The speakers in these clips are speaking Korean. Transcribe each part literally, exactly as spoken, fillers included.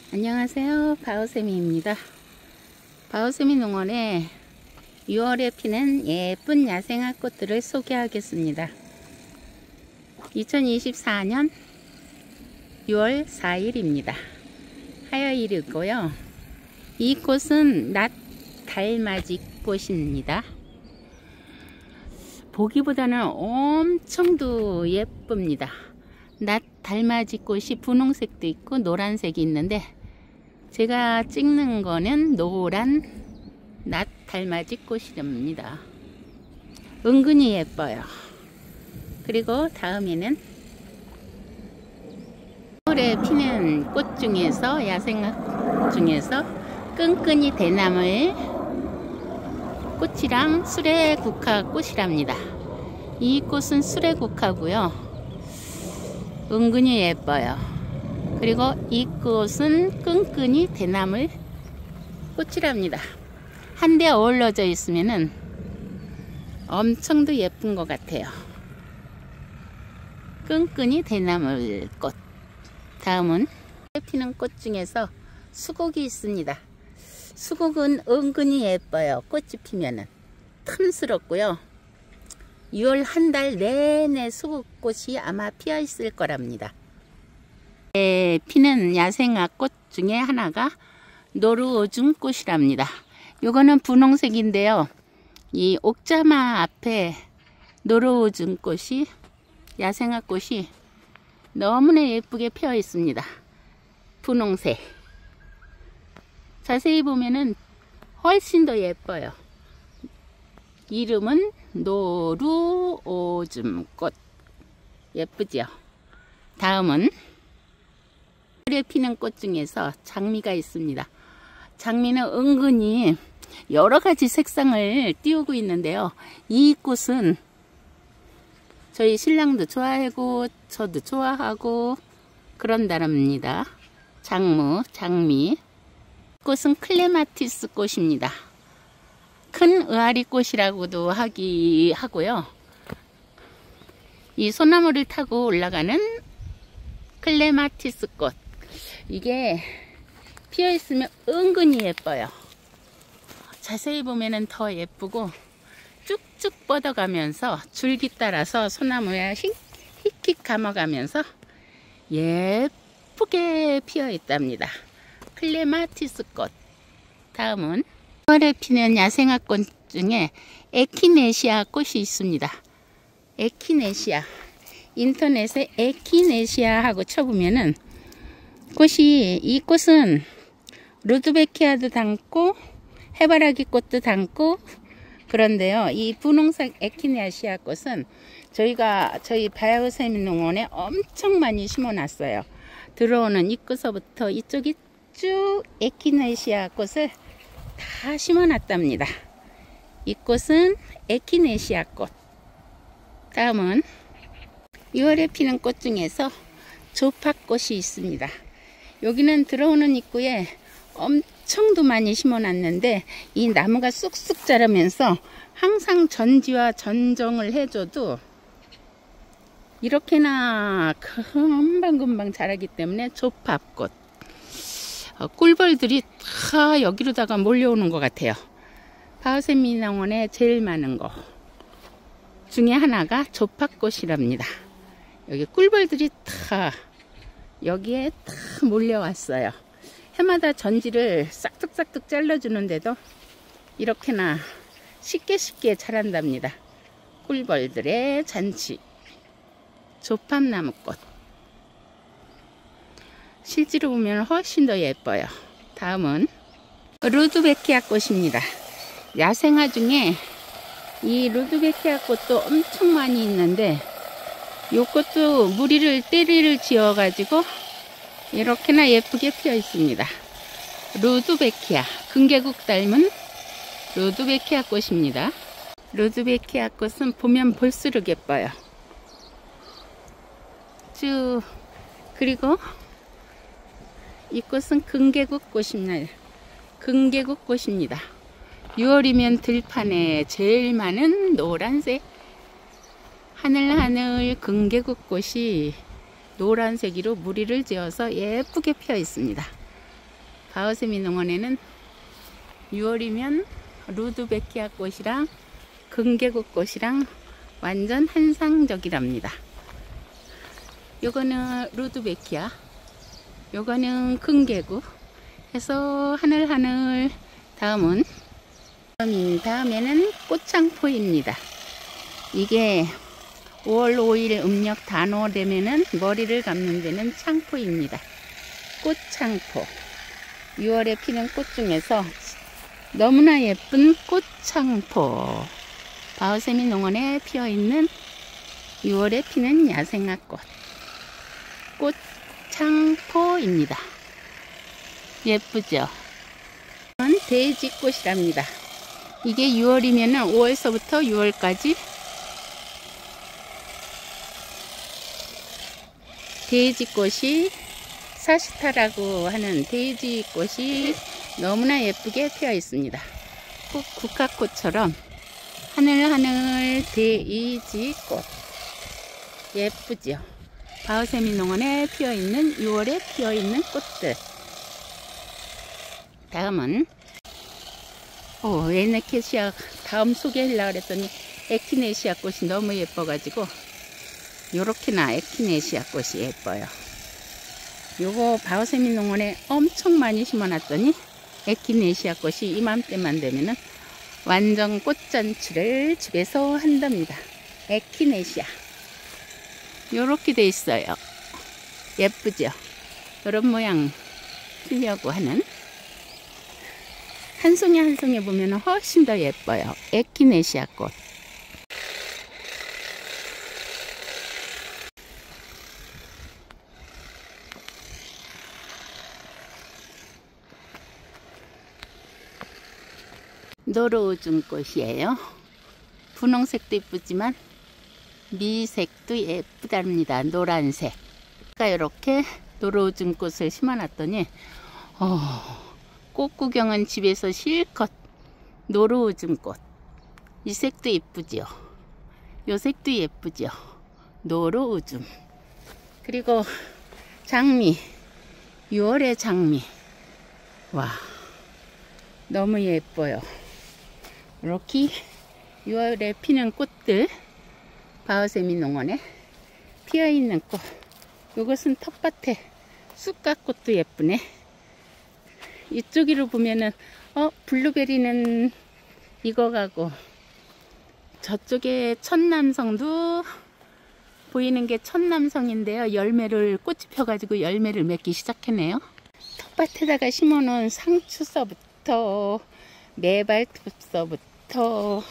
안녕하세요, 바오세미입니다. 바오세미 농원에 유월에 피는 예쁜 야생화 꽃들을 소개하겠습니다. 이천이십사 년 유월 사일입니다. 화요일이고요. 이 꽃은 낫 달맞이 꽃입니다. 보기보다는 엄청도 예쁩니다. 낫 달맞이 꽃이 분홍색도 있고 노란색이 있는데, 제가 찍는 거는 노란 낫 달맞이 꽃이랍니다. 은근히 예뻐요. 그리고 다음에는 겨울에 피는 꽃 중에서, 야생화 꽃 중에서 끈끈이 대나물 꽃이랑 수레국화 꽃이랍니다. 이 꽃은 수레국화고요. 은근히 예뻐요. 그리고 이 꽃은 끈끈이 대나물 꽃이랍니다. 한데 어우러져 있으면은 엄청도 예쁜 것 같아요. 끈끈이 대나물 꽃. 다음은 피는 꽃 중에서 수국이 있습니다. 수국은 은근히 예뻐요. 꽃이 피면은 탐스럽고요. 유월 한 달 내내 수국꽃이 아마 피어 있을 거랍니다. 네, 피는 야생화 꽃 중에 하나가 노루오줌 꽃이랍니다. 요거는 분홍색인데요. 이 옥자마 앞에 노루오줌 꽃이, 야생화 꽃이 너무나 예쁘게 피어 있습니다. 분홍색. 자세히 보면은 훨씬 더 예뻐요. 이름은 노루오줌꽃. 예쁘죠? 다음은 겨울에 피는 꽃 중에서 장미가 있습니다. 장미는 은근히 여러 가지 색상을 띄우고 있는데요. 이 꽃은 저희 신랑도 좋아하고 저도 좋아하고 그런다랍니다. 장무, 장미. 꽃은 클레마티스 꽃입니다. 큰 의아리 꽃이라고도 하기 하고요. 이 소나무를 타고 올라가는 클레마티스 꽃. 이게 피어 있으면 은근히 예뻐요. 자세히 보면은 더 예쁘고 쭉쭉 뻗어가면서 줄기 따라서 소나무에 휙휙 감아가면서 예쁘게 피어 있답니다. 클레마티스 꽃. 다음은 유월에 피는 야생화 꽃 중에 에키네시아 꽃이 있습니다. 에키네시아. 인터넷에 에키네시아 하고 쳐보면은 꽃이, 이 꽃은 루드베키아도 담고 해바라기 꽃도 담고 그런데요. 이 분홍색 에키네시아 꽃은 저희가 저희 바오세미 농원에 엄청 많이 심어 놨어요. 들어오는 입구서부터 이쪽이 쭉 에키네시아 꽃을 다 심어 놨답니다. 이 꽃은 에키네시아 꽃. 다음은 유월에 피는 꽃 중에서 조팝꽃이 있습니다. 여기는 들어오는 입구에 엄청도 많이 심어 놨는데 이 나무가 쑥쑥 자라면서 항상 전지와 전정을 해줘도 이렇게나 금방금방 자라기 때문에 조팝꽃. 어, 꿀벌들이 다 여기로다가 몰려오는 것 같아요. 바오세미 농원에 제일 많은 거 중에 하나가 조팝꽃이랍니다. 여기 꿀벌들이 다 여기에 다 몰려왔어요. 해마다 전지를 싹둑싹둑 잘라주는데도 이렇게나 쉽게 쉽게 자란답니다. 꿀벌들의 잔치. 조팝나무꽃. 실제로 보면 훨씬 더 예뻐요. 다음은 루드베키아 꽃입니다. 야생화 중에 이 루드베키아 꽃도 엄청 많이 있는데 이 꽃도 무리를 떼리를 지어 가지고 이렇게나 예쁘게 피어 있습니다. 루드베키아, 금계국 닮은 루드베키아 꽃입니다. 루드베키아 꽃은 보면 볼수록 예뻐요. 쭉. 그리고 이 꽃은 금계국 꽃입니다. 금계국 꽃입니다. 유월이면 들판에 제일 많은 노란색 하늘하늘 금계국 꽃이 노란색으로 무리를 지어서 예쁘게 피어 있습니다. 바오세미 농원에는 유월이면 루드베키아 꽃이랑 금계국 꽃이랑 완전 환상적이랍니다. 요거는 루드베키아, 요거는 금계국 해서 하늘하늘. 다음은 다음에는 꽃창포입니다. 이게 오월 오일 음력 단오 되면은 머리를 감는 데는 창포입니다. 꽃창포. 유월에 피는 꽃 중에서 너무나 예쁜 꽃창포. 바오세미 농원에 피어있는 유월에 피는 야생화꽃 꽃창포입니다. 예쁘죠? 돼지꽃이랍니다. 이게 유월이면 오월서부터 유월까지 돼지꽃이 사시타라고 하는 돼지꽃이 너무나 예쁘게 피어 있습니다. 꼭 국화꽃처럼 하늘하늘 돼지꽃 예쁘죠? 바오세미 농원에 피어 있는 유월에 피어 있는 꽃들. 다음은 오, 에네케시아 다음 소개하려고 했더니 에키네시아 꽃이 너무 예뻐가지고 요렇게나 에키네시아 꽃이 예뻐요. 요거 바오세미 농원에 엄청 많이 심어놨더니 에키네시아 꽃이 이맘때만 되면은 완전 꽃잔치를 집에서 한답니다. 에키네시아 요렇게 돼 있어요. 예쁘죠? 이런 모양 피려고 하는 한 송이 한 송이 보면 훨씬 더 예뻐요. 에키네시아 꽃. 노루우중 꽃이에요. 분홍색도 예쁘지만 미색도 예쁘답니다. 노란색. 이렇게 노루우중 꽃을 심어놨더니 어, 꽃 구경은 집에서 실컷. 노루우중 꽃. 이 색도 예쁘죠. 요 색도 예쁘죠. 노루우중. 그리고 장미. 유월의 장미. 와, 너무 예뻐요. 이렇게 유월에 피는 꽃들. 바오세미 농원에 피어있는 꽃. 이것은 텃밭에 쑥갓꽃도 예쁘네. 이쪽으로 보면은 어 블루베리는 익어가고 저쪽에 천남성도 보이는 게 천남성인데요. 열매를 꽃이 펴가지고 열매를 맺기 시작했네요. 텃밭에다가 심어놓은 상추서부터 메발톱서부터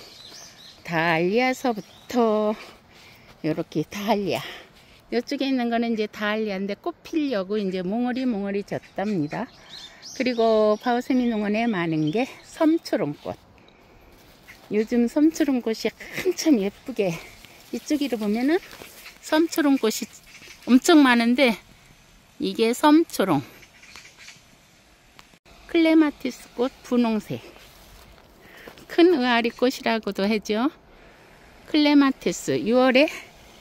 다알리아서부터 이렇게 다알리아. 이쪽에 있는 거는 이제 다알리아인데 꽃 피려고 이제 몽어리 몽어리 졌답니다. 그리고 바오세미 농원에 많은 게 섬초롱꽃. 요즘 섬초롱꽃이 한참 예쁘게 이쪽으로 보면은 섬초롱꽃이 엄청 많은데 이게 섬초롱. 클레마티스 꽃 분홍색. 큰 의아리 꽃이라고도 하죠. 클레마티스. 유월에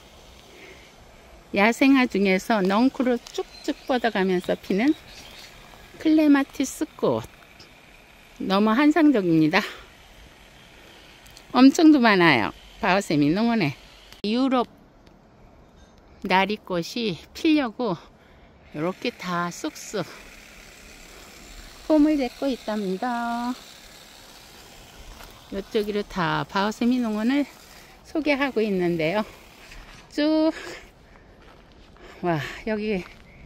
야생화 중에서 넝쿨로 쭉쭉 뻗어가면서 피는 클레마티스 꽃. 너무 환상적입니다. 엄청도 많아요. 바오세미 농원에. 유럽 나리꽃이 피려고 이렇게 다 쑥쑥 폼을 내고 있답니다. 이쪽으로 다 바오세미 농원을 소개하고 있는데요. 쭉 와, 여기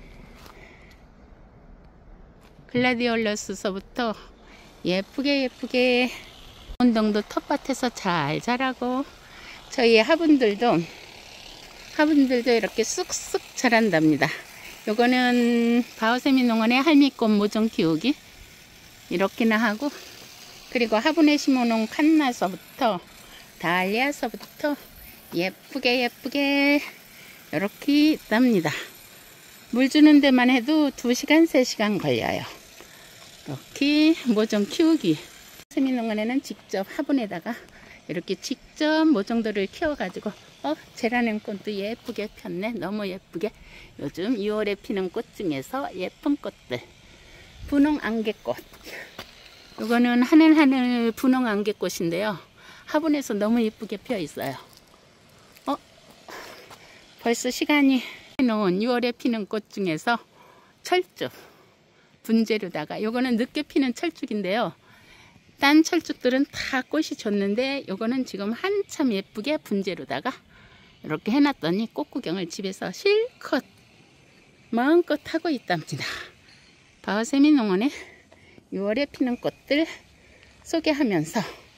글라디올러스서부터 예쁘게 예쁘게 운동도 텃밭에서 잘 자라고 저희 화분들도 화분들도 이렇게 쑥쑥 자란답니다. 요거는 바오세미 농원의 할미꽃 모종 키우기 이렇게나 하고, 그리고 화분에 심어놓은 칸나서부터 다알리아서부터 예쁘게 예쁘게 이렇게 있답니다. 물 주는 데만 해도 두 시간 세 시간 걸려요. 이렇게 모종 키우기. 바오세미 농원에는 직접 화분에다가 이렇게 직접 모종들을 키워가지고 어 제라늄 꽃도 예쁘게 폈네. 너무 예쁘게. 요즘 유월에 피는 꽃 중에서 예쁜 꽃들 분홍 안개꽃. 이거는 하늘하늘 분홍 안개꽃인데요. 화분에서 너무 예쁘게 피어 있어요. 어? 벌써 시간이 놓은 유월에 피는 꽃 중에서 철쭉. 분재료다가 요거는 늦게 피는 철쭉인데요. 딴 철쭉들은 다 꽃이 졌는데 요거는 지금 한참 예쁘게 분재료다가 이렇게 해놨더니 꽃 구경을 집에서 실컷 마음껏 하고 있답니다. 바오세미 농원의 유월에 피는 꽃들 소개하면서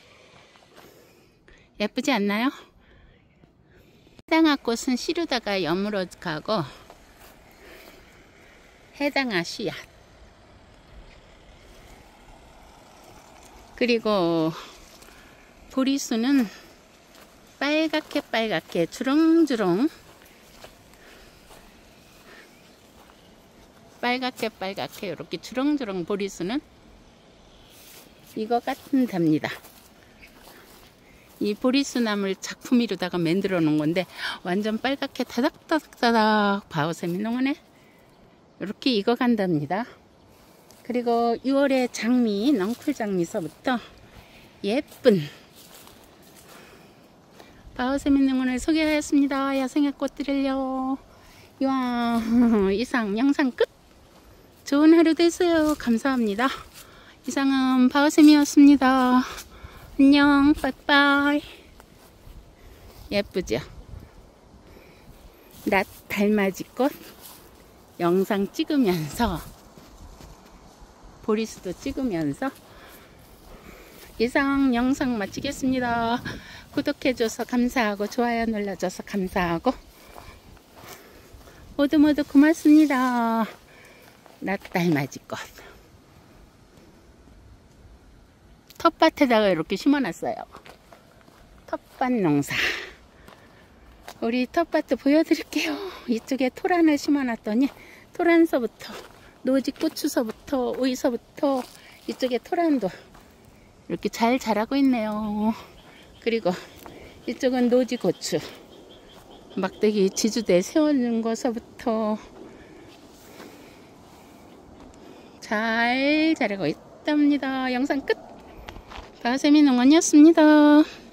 예쁘지 않나요? 해당화 꽃은 시루다가 여물어 가고 해당화 씨앗, 그리고 보리수는 빨갛게 빨갛게 주렁주렁 빨갛게 빨갛게 이렇게 주렁주렁 보리수는 이거 같은답니다. 이 보리수나물 작품이로다가 만들어 놓은 건데 완전 빨갛게 다닥다닥다닥 바오세미 농원에 이렇게 익어간답니다. 그리고 유월에 장미, 넝쿨장미서부터 예쁜 바오세미 농원을 소개하였습니다. 야생의 꽃들을요. 이왕 이상 영상 끝. 좋은 하루 되세요. 감사합니다. 이상은 바오세미였습니다. 안녕, 빠이빠이. 예쁘죠? 낮 달맞이꽃 영상 찍으면서 보리수도 찍으면서 이상 영상 마치겠습니다. 구독해줘서 감사하고 좋아요 눌러줘서 감사하고 모두 모두 고맙습니다. 낮 달맞이꽃 텃밭에다가 이렇게 심어놨어요. 텃밭 농사. 우리 텃밭도 보여드릴게요. 이쪽에 토란을 심어놨더니 토란서부터 노지 고추서부터 오이서부터 이쪽에 토란도 이렇게 잘 자라고 있네요. 그리고 이쪽은 노지 고추 막대기 지주대 세워준 것서부터 잘 자라고 있답니다. 영상 끝. 바오세미 농원이었습니다.